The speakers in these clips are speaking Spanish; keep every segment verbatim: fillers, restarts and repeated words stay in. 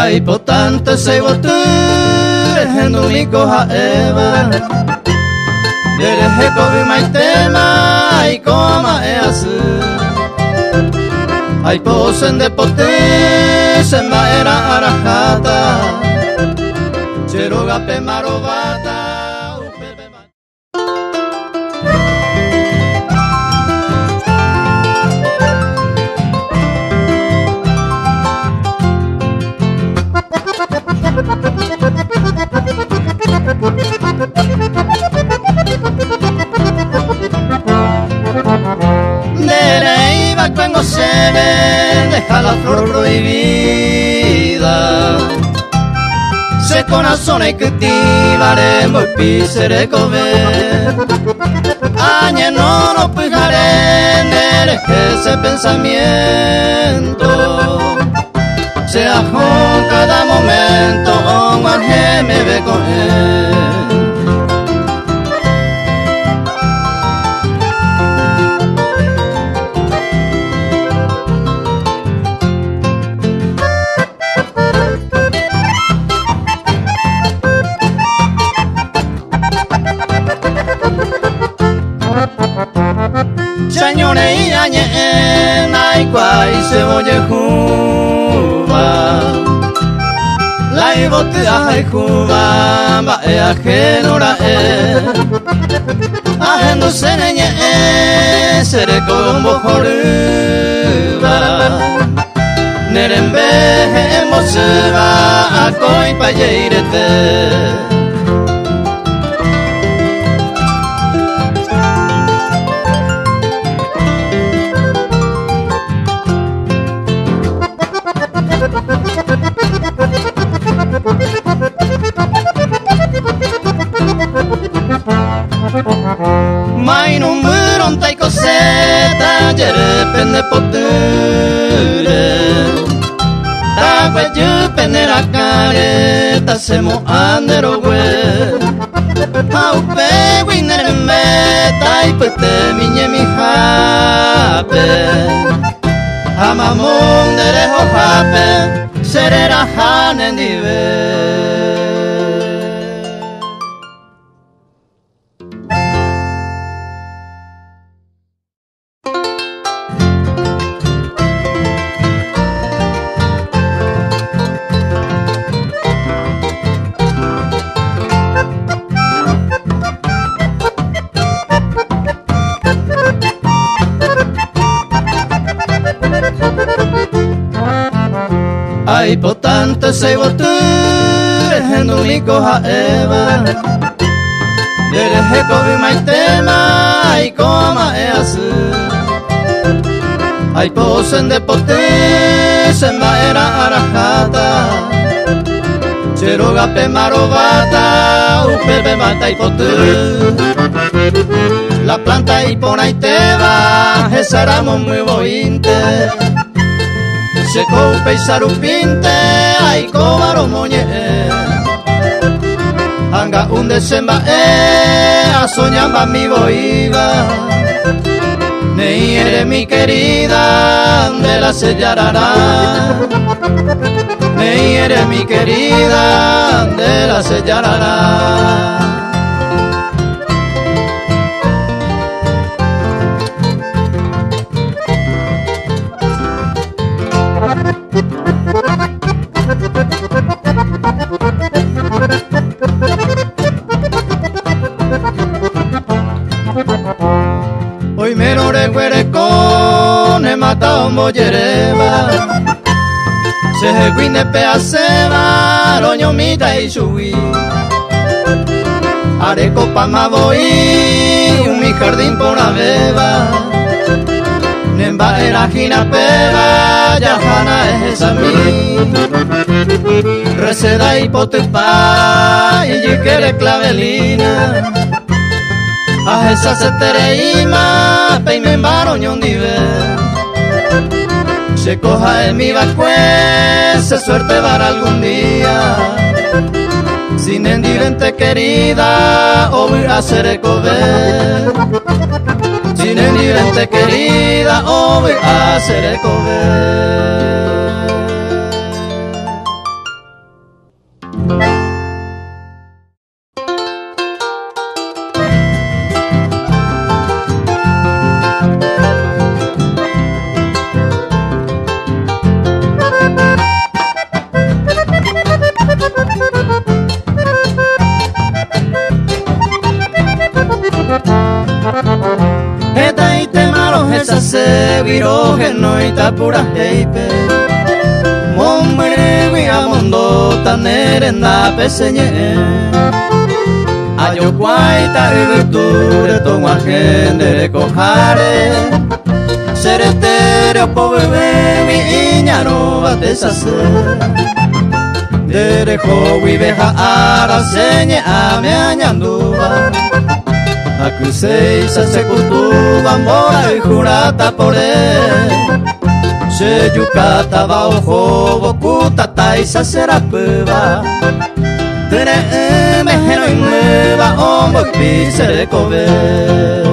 Ai potante sei voture hendumiko haeva Dere hekobi maitema ai koma easu Ai posen de pote semba era arahata Cheroga pe marobata Nereiva cuando se ve deja la flor prohibida Se corazona y cultivaremo y pisere comer Añe no no pujaré nere ese pensamiento Sea con cada momento o más me ve con él Señores y añe ay cuay se oye juba La ibote ay juba ba e ajenora e Ajeno se neñe sere combo joruba Nerembe emoseba a koi pa yeirete Mai non buron tai coseta jere pende potere Ta guayu pende la careta semo andero gwe Au pe winere meta i pete miñe mi jape Amamon dere ho jape serera hanen dive Ai potante sei voture hendumiko haeva Dere hekobi maitema ai koma easu Ai posen de pote semba era arahata Cheroga pe marobata upebe mata i potu La planta i pona i teva esaramo muy bointe Se coupe y sarupinte ai cobaro moñe Anga un desemba e a soñamba mi boiva Nei eres mi querida de la sellarará Nei eres mi querida de la sellarará Hoy me no recuerdo ne mata un boyereba Se guine peaceba roño mita y subí Haré copa ma voy un mi jardín por la beba Nemba era gina peba ya jana es esa mi Reseda y potepa y yo quiere clavelina A esa se tereima peime baroñón dive Se coja en mi vacue se suerte para algún día Sin endirente querida o voy a ser ecover Sin endirente querida o voy a ser ecover pura heipe Momri amondo tanerenda peseñe Ayo guaita y virture toma gente cojare Seretere po bebé mi iñaro va deshacer Derejo viveja ara señe a me añanduba Acuseisa se cultuba mora y jurata por él Se yucata va ojo bocuta taisa será peba Tere mejero y nueva homo y pise de cover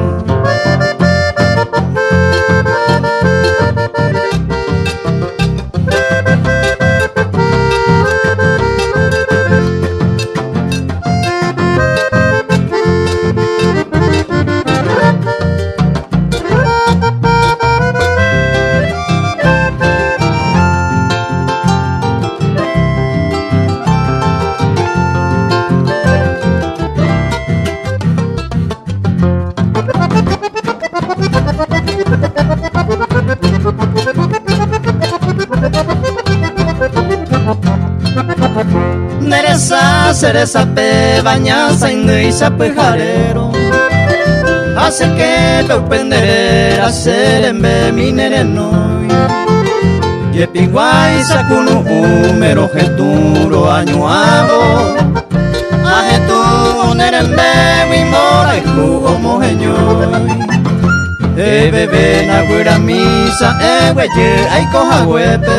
Nereza, cereza, pe, bañaza, induisa, pejarero Hace que pe upendere, hacer en be mi nerenoi Yepiguay, sakunu, umero, geturo, añuago Ajetu, nerembe, mi mora, y jugo, mojeñoi E bebé, na guira misa, e hueye, ay coja huepe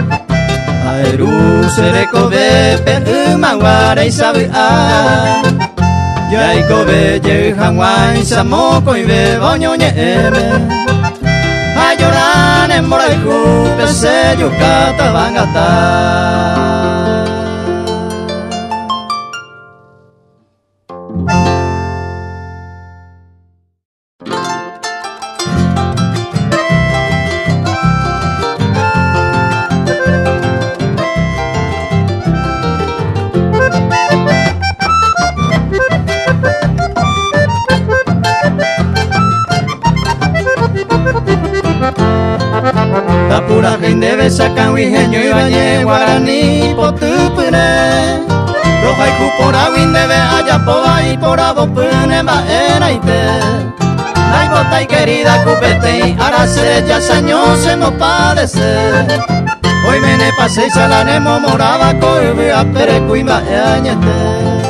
Aeru sereko bepe umawara isabe a Yaiko be ye hangwai samoko ibe boño ñeme Ayorane moraiku pese yukata bangata Pura gente besa canguijeño y valle guaraní potupune Roja y cupora windebe allá poba y pora bopune maera y te Ay bota y querida cupete y arase ya saño se mo padece Hoy mene pase y salanemo moraba coibe a perecu y maeñete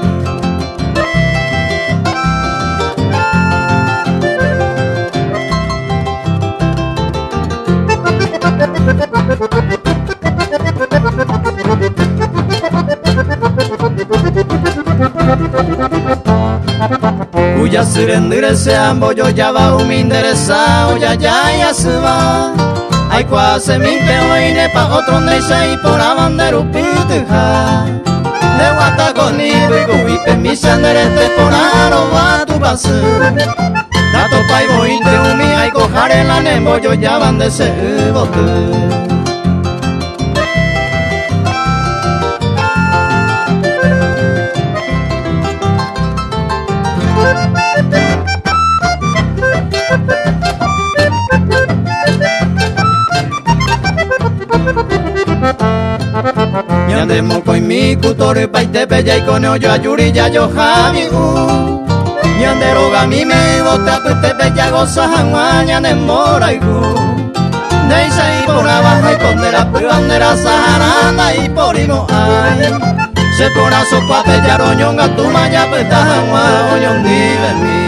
Cuya surendire sean bollo ya va un interesado ya ya ya se va Ay cuase minte hoy ne pa otro neise y por abanderu pituja De guata con ibu y guipe mi sanderete por aro va tu base Dato pa y bointe umi ay cojare la nembo yo ya van de se bote Ñande moko y mi kutore paite bella y coneo yo ayuri ya yo jami u Ñande roga mi me bote apete bella goza jangua ñande mora y gu Neisa y por abajo y pondera bandera saharanda y por imo ay Se pora sopa bella roñonga tu maya peta jangua oñon vive mi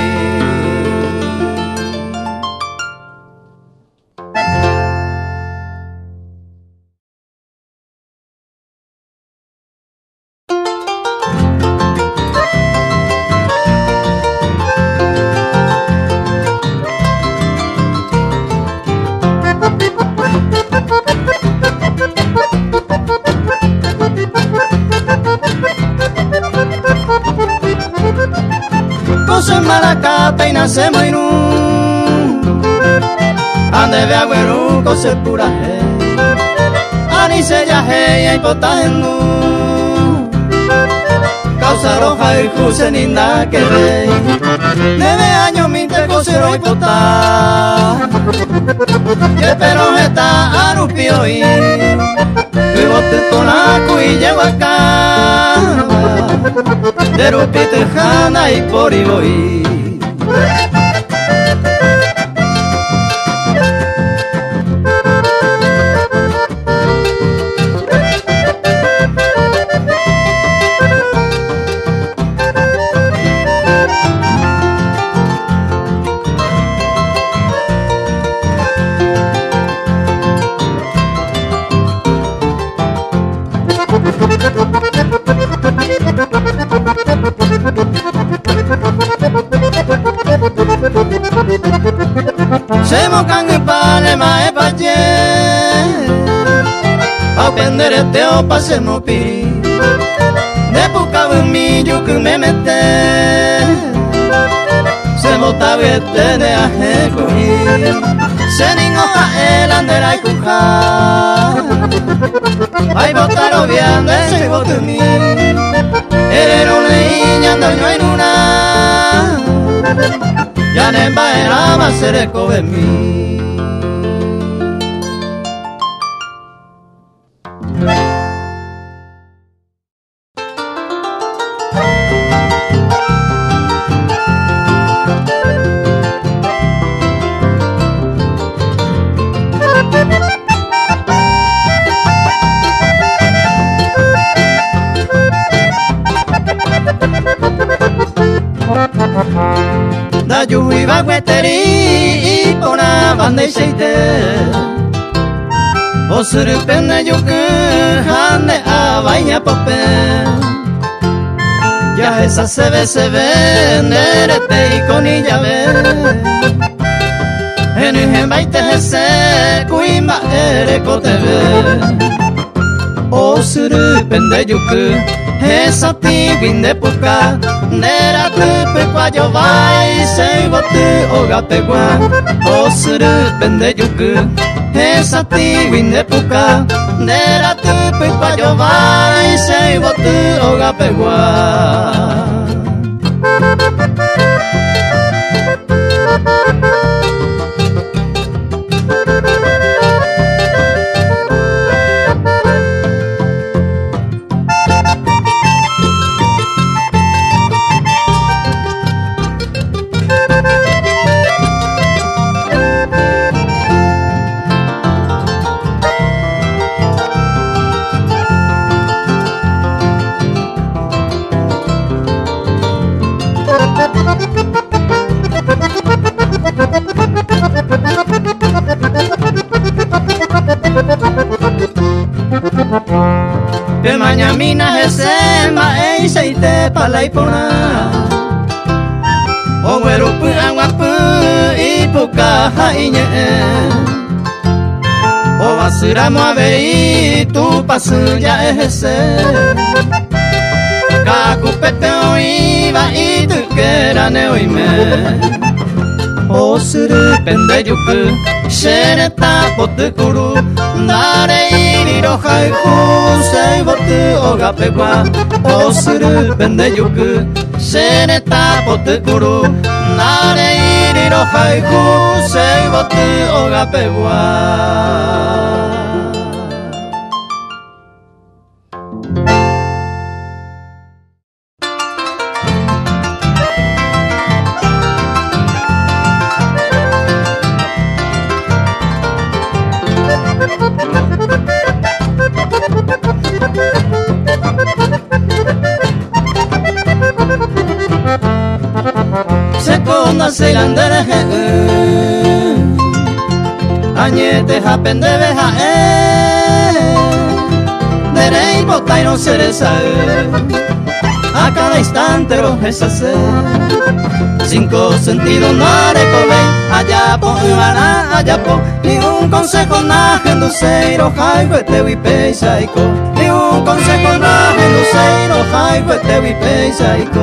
Cosa malacata y nace moinu Ande ve agüero cose pura he Ani se ya he y potahenu Causa roja y cuse ninda que ve Debe año mi te seroi pota ye pero heta arupioi Vivote tonaku y llego acá Derupite jana y poriboi Semo kange pale mae pache Au pendere te o pasemo pi Depu kabu mi yuku me mete Semo tabete de aje koi Seningo ha elandera y kuja Ay botaro viande soy botumi Erero leña ando yo en una Ya nemba era más sereco de mí Da yui va gueteri ipona bande sheite Osuru penne yuku hane avainya pope Ya esa se ve se ve nerete ikoni llave Enu hembaite hese kuimba ereko teve Osuru pende yuku Esa tiguinde puka Nera tupe kwa yo vai Sei botu ogape gua Osuru pende yuku Esa tiguinde puka Nera tupe kwa yo vai Sei botu ogape gua Pe mañamina hesema ei seite palaipona O werupu anwapu ipuka hainye O basura moabei tu pasu ya ehese Kakupete oiba itu kerane oime Osuru pende yuku Shereta potu kuru Nare iriro haiku Sei botu ogape gua Osuru pende yuku Shereta potu kuru Nare iriro haiku Sei botu ogape gua Seconda seilandere he Añete japende beja e Derei botai no cereza A cada instante lo gesase Cinco sentidos no recole Allá po uara, allá po Ni un consejo na genduseiro Jaigo ete wipei saiko Ni un consejo na genduseiro Jaigo ete wipei saiko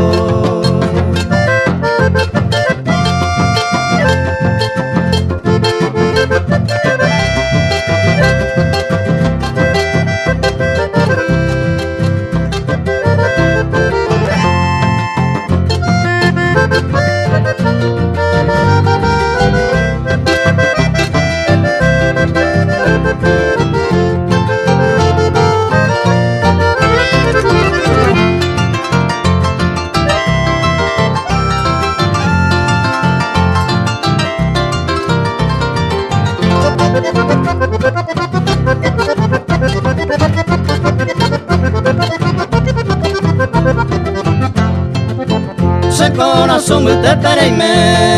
te pereime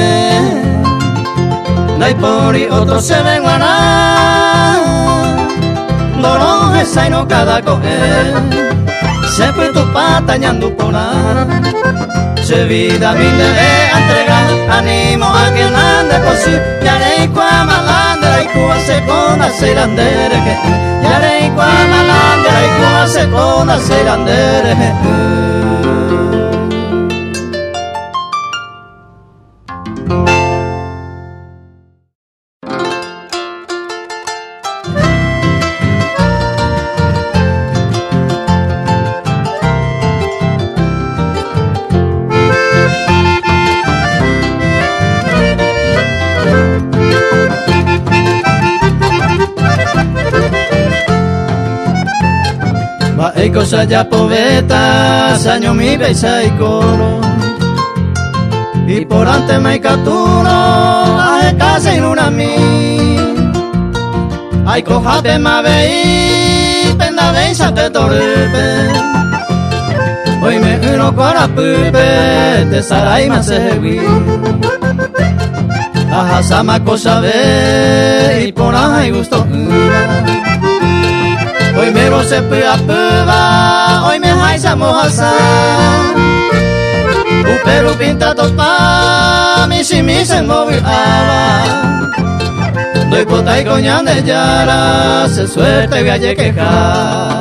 Dai pori otro se ven guaná Dorón esa y no cada coger Se fue tu pata ñandu pona Se vida mi debe entregar Animo a quien ande por sí Yarei kwa malandra y kuwa se kona se landere Yarei kwa malandra y kuwa se kona se landere Hay cosas ya poetas, año mi beisa y coro Y por ante me capturo, a casa en una mi Hay cojape ma veí, penda beisa te torpe Hoy me uno cora pupe, te sarai ma segui Aja sama cosa ve, y por ahí gusto Hoy me lo se pua pua, hoy me haisa mojalsa Upero pinta topa, mi si mi se moviaba Doy pota y coñan de yara, se suerte voy a quejar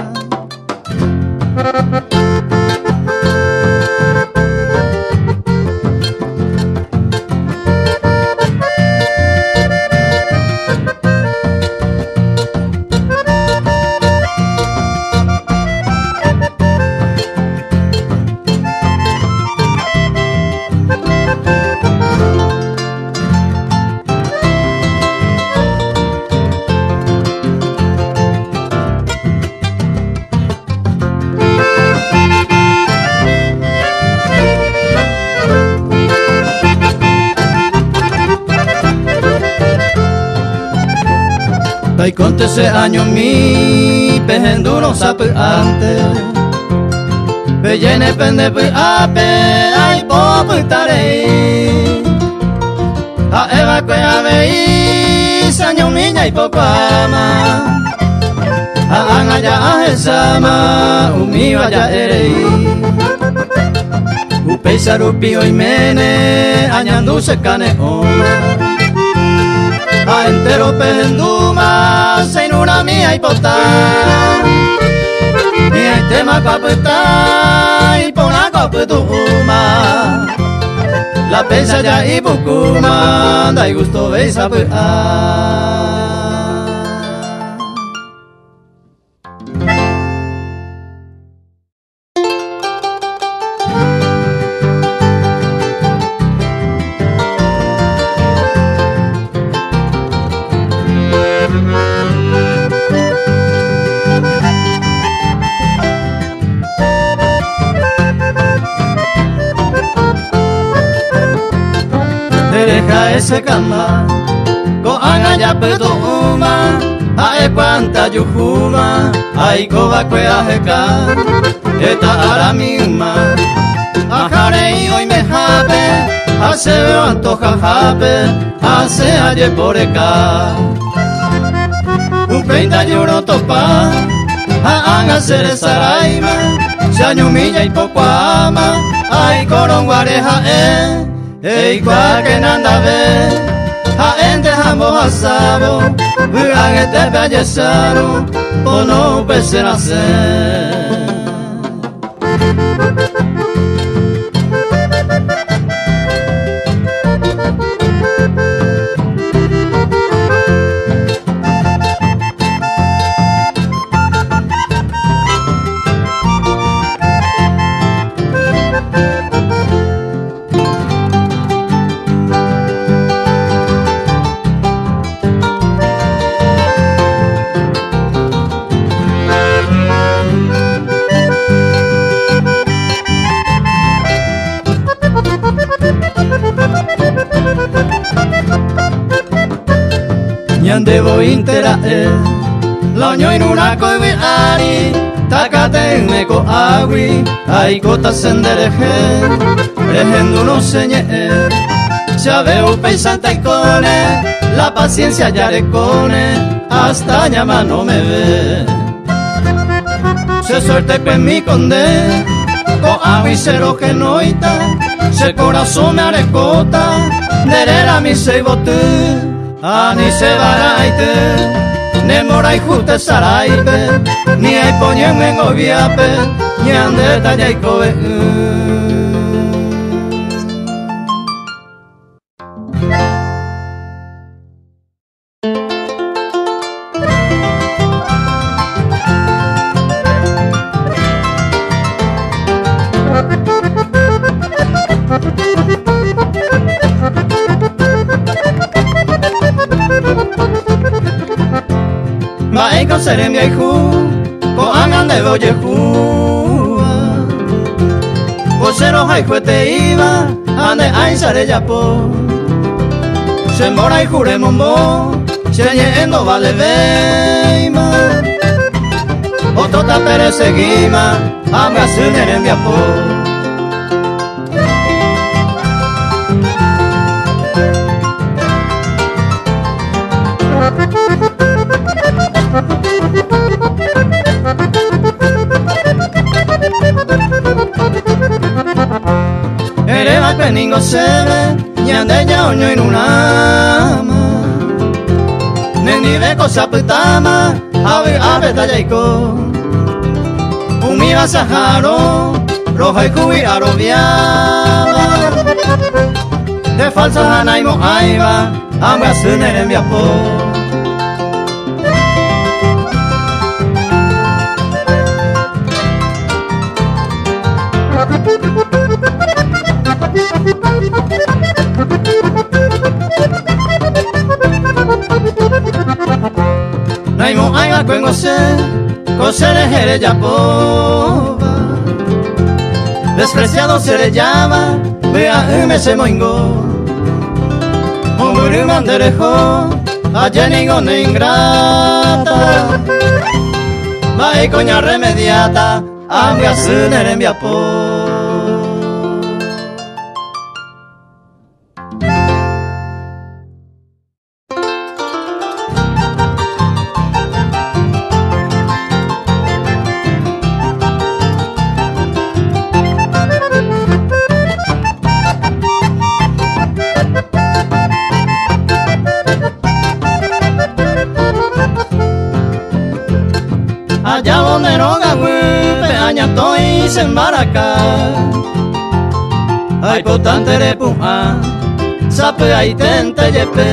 Ay, conte ese año mi pejenduro sape antes Bellene pende pu ape ay popo tarei A eva que avei año miña y poco ama A anga ya ajesama umi vaya erei Upe sarupi oi mene añandu se cane oma A entero penduma, se inuna mía y potá Y el tema capetá, y pona capetuma La pesa ya y bucuma, da y gusto veis a Derecha ese cama, ko anga ya pedo uma, ae cuanta yuhuma, ai koba kwe ajeka, eta ara misma, ajarei hoy me jabe, hace veo antoja jabe, hace ayer por acá, un peinta lloro topa, a anga sere saraima, shaño milla y poco ama, ai coronguareja eh. Ei kwa que nanda ve, a ente jambo hasabo, buang te bajasaro, pono pesenase. Ñan debo interaer, Loño inuna koiwi ari takate meko agui aikota sendereje rejendo no señe Chaveu pensante icone la paciencia ya recone hasta llama no me ve se suerte que mi conde con agui cero que noita se corazón me arecota nerera mi se botu ani se baraite Nemora y justa saraipe, ni hay poñen en obiape, ni ande talla y cobe. Bae con seremia y ju, con angan de boye jua. Vocero hay juete iba, ande ay sare yapo. Se mora y jure mombo, se yendo vale veima. Otro tapere seguima, anga seremia po. Ereba peningo sebe, nyande ya oño inunama. Neni beko saputama, ave ave tallaiko. Umiba saharo, roja y cubi arobiaba. De falsa hanaimo aiba, amba sunere mi apo. Naimo aiga cuengo se, cosere jere ya pova. Despreciado se le llama, vea me se moingo. Hombre manderejo, a Jenigo ne ingrata. Vai coña remediata, anga sunere mi apo. Allá donde no gagupe, añatoy se embaraca. Ay potante de puja, sape ay tente yepe.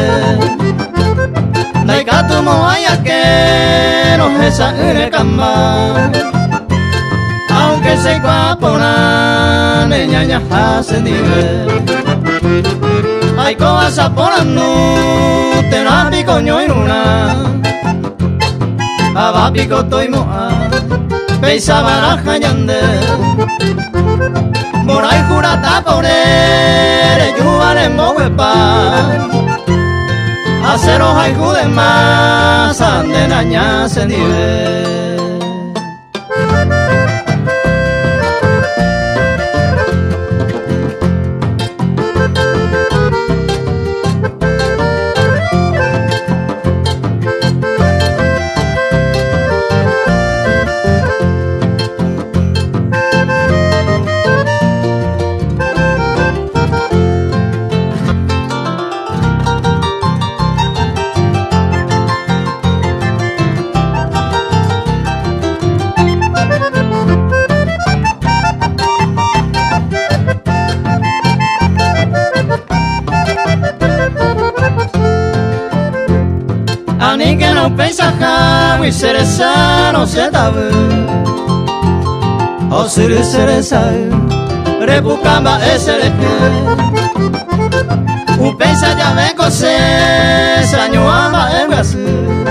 Naika mo haya que no esa une cama. Aunque se guapona, niña ya hace nivel. Ay coa saponando, te la picoño en una. Abapico toy moa, peisa baraja yande. Moray jurata ponere, yuare moguepa. Acero hay jude más, ande naña se nivel. Ani que no pensa jabu y cereza no se tabu. O suru cereza, repucamba esereje. Un pensa ya me cose, sañuamba en guasu.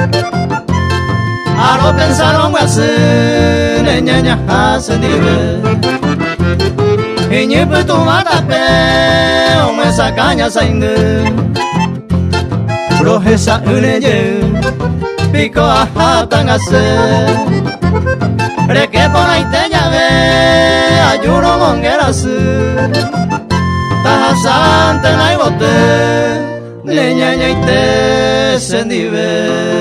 Aro pensaron guasu, neña hace nivel. Y ni puto matape, o me sacaña sainde. Projesa uneye, pico ajá tan hacer. Reque por ahí te llave, ayuno mongueras. Tajasante na ibote, leña y te sendive.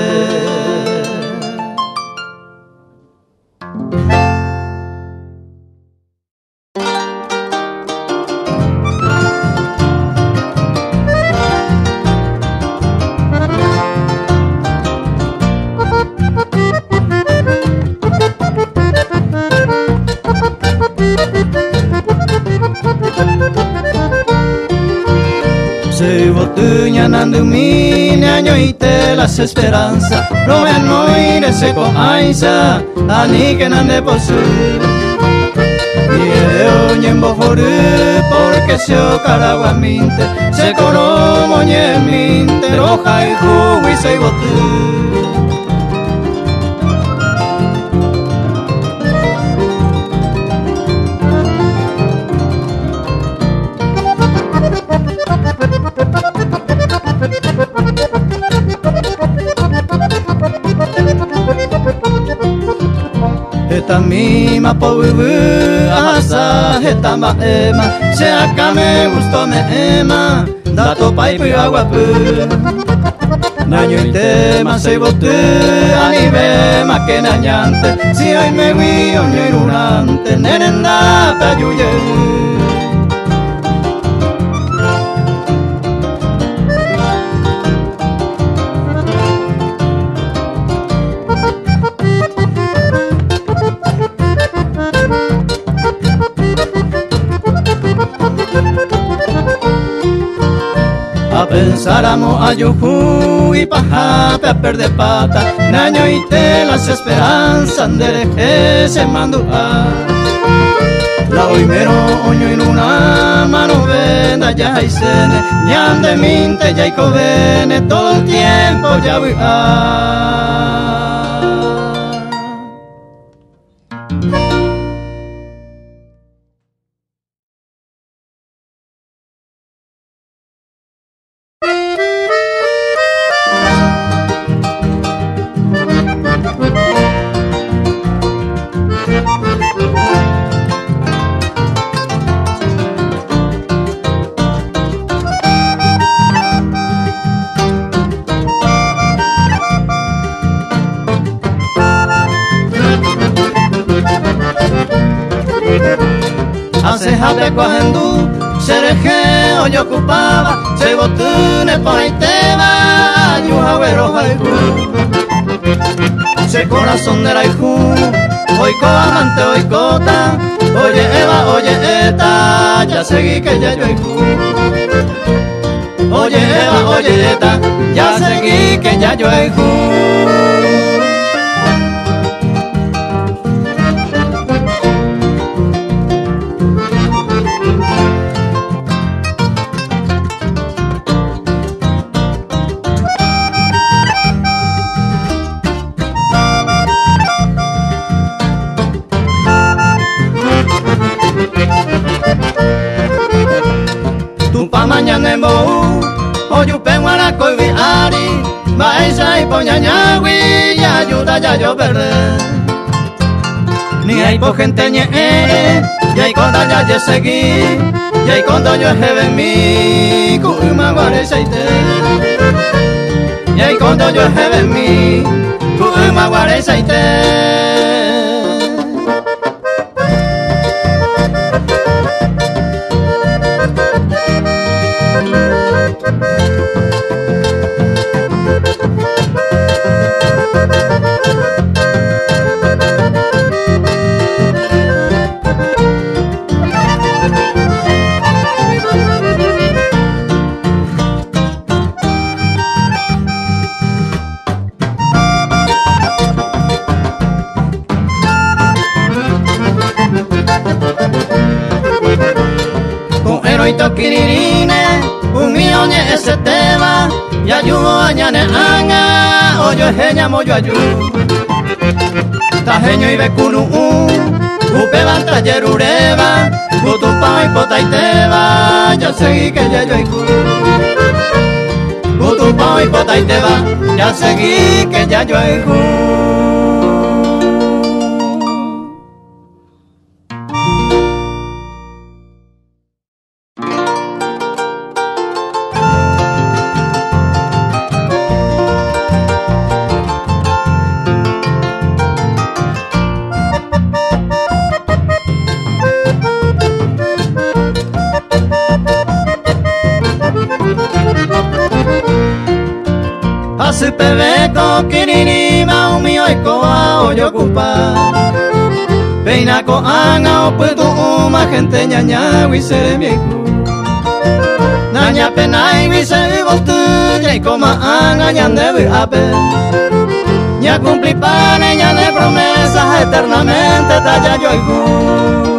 Se botuña nando mi año y te las esperanzas. No me no iré se con aisa, ani que nande por su. Y el oñen bojoru porque se o caraguaminte, se coro moñeminte, roja y jugo y se botu. Esta mima po bubu asa esta ma ema se acá me gustó me ema dato pai pu agua pu naño y tema se botu anibe ma que nañante si hoy me vi oño irunante nerenda payuye. Pensáramos a yuju y pajape a perder pata, naño y te las esperanzas de se mandó a la oimero oño en una mano venda ya y sene, ñande minte ya y covene todo el tiempo ya voy a. Hace jate coajendu, se reje hoy ocupaba, se botune por ahí te va, ayuja güero jaiku. Se corazón de la hiju, hoy co amante hoy cota, oye Eva, oye eta, ya seguí que ya yo hiju. Oye Eva, oye eta, ya seguí que ya yo hiju. Mañana en bohu, oyu penguara koibi ari, maesha y poñañagui, y ayuda ya yo verde. Ni hay po gente ñe, y hay conda ya yo seguí, y hay conda yo jeve mi, kuima guare seite. Y hay conda yo jeve mi, kuima guare seite. Kiririne, un millón ese tema, y ayudo añane anga, oyo ejeña moyo ayu. Tajeño y becunu, upe banta yerureba, utupa y pota y teba, ya seguí que ya yo hay cu. tu poi pota y te va, ya seguí que ya yo hay Hace pebeco kinini mau mi oiko a oyo kupa Peina ko anga o puedo uma gente ñaña wisere miku Naña pena y wisere voltu ya coma anga ñande vi ape Ña cumpli pane ñane promesas eternamente talla yo iku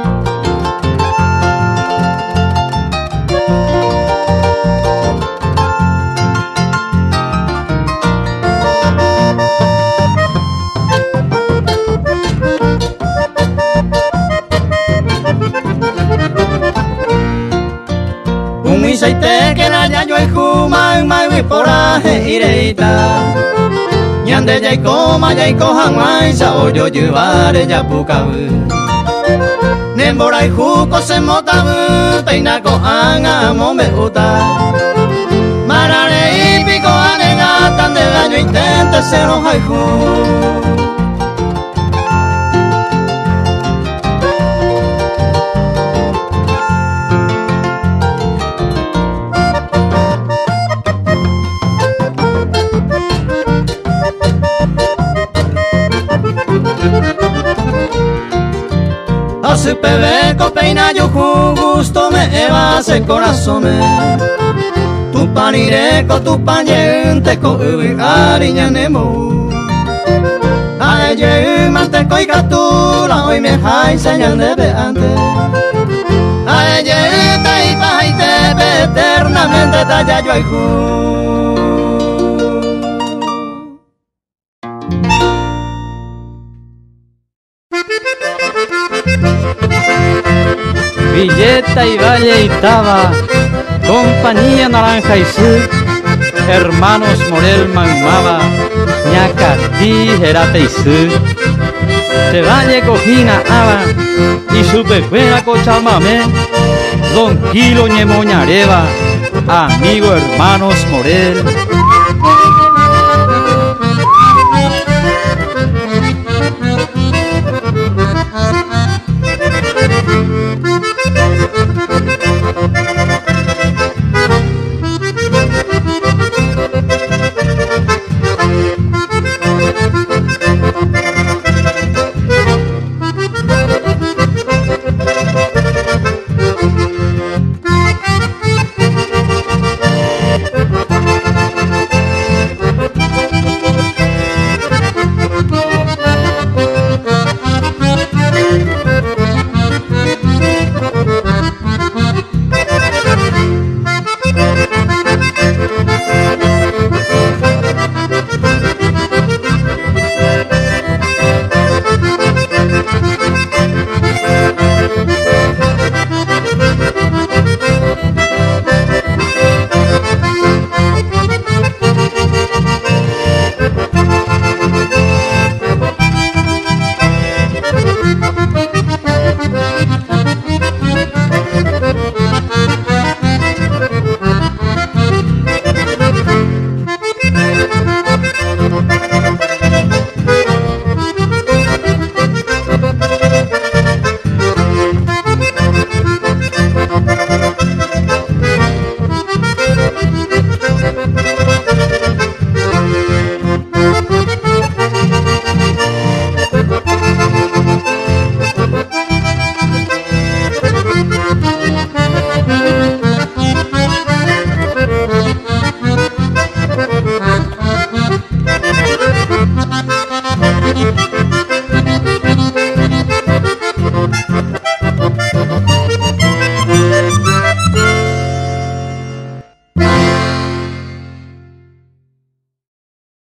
Saite que la ya yo el kuma mai wi poraje ireita Ñande ya coma ya cojan mai sa oyo llevare ya pukabu Nembora y juco se motabu peina ko anga mombe uta Marare y pico anega tan de daño intenta ser un haiku Hace pebeco peina yo gusto me evase corazón me Tu panireco tu pañente co ubi ariña nemo A ella mante coi captura hoy me jai señal de beante A ella ta y pa y te ve eternamente talla yo ay Villeta y Valle y Taba, compañía Naranja y Sur, hermanos Morel Manmaba, Ñacatí, Jerape y Sur, Te Valle Cojina Aba, y Supecuena Cochamamé, Don Kilo Ñemoñareva, amigo hermanos Morel.